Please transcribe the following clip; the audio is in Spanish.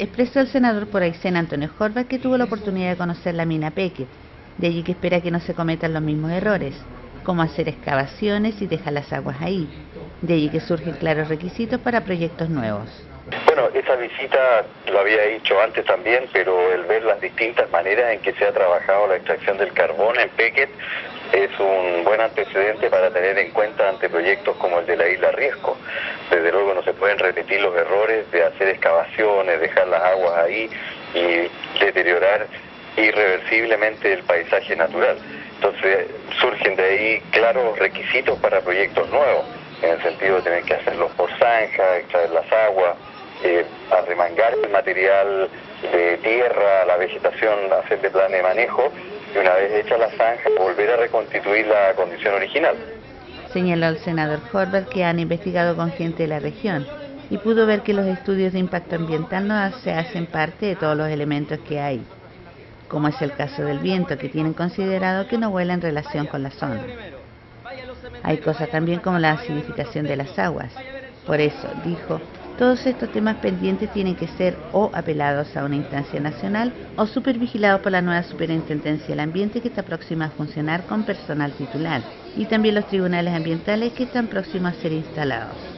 expresó el senador por Aysén Antonio Horvath, que tuvo la oportunidad de conocer la mina Pequet, de allí que espera que no se cometan los mismos errores, como hacer excavaciones y dejar las aguas ahí, de allí que surgen claros requisitos para proyectos nuevos. Bueno, esa visita lo había hecho antes también, pero el ver las distintas maneras en que se ha trabajado la extracción del carbón en Pequet es un buen antecedente para tener en cuenta ante proyectos como el de la isla Riesco. Desde luego no se pueden repetir los errores de hacer excavaciones, dejar las aguas ahí y deteriorar irreversiblemente el paisaje natural. Entonces surgen de ahí claros requisitos para proyectos nuevos, en el sentido de tener que hacerlos por zanja, extraer las aguas, arremangar el material de tierra, la vegetación, hacerle plan de manejo, y una vez hecha la zanja, volver a reconstituir la condición original. Señaló el senador Horvath que han investigado con gente de la región y pudo ver que los estudios de impacto ambiental no se hacen parte de todos los elementos que hay, como es el caso del viento, que tienen considerado que no vuela en relación con la zona. Hay cosas también como la acidificación de las aguas. Por eso, dijo, todos estos temas pendientes tienen que ser o apelados a una instancia nacional o supervigilados por la nueva Superintendencia del Ambiente, que está próxima a funcionar con personal titular, y también los tribunales ambientales que están próximos a ser instalados.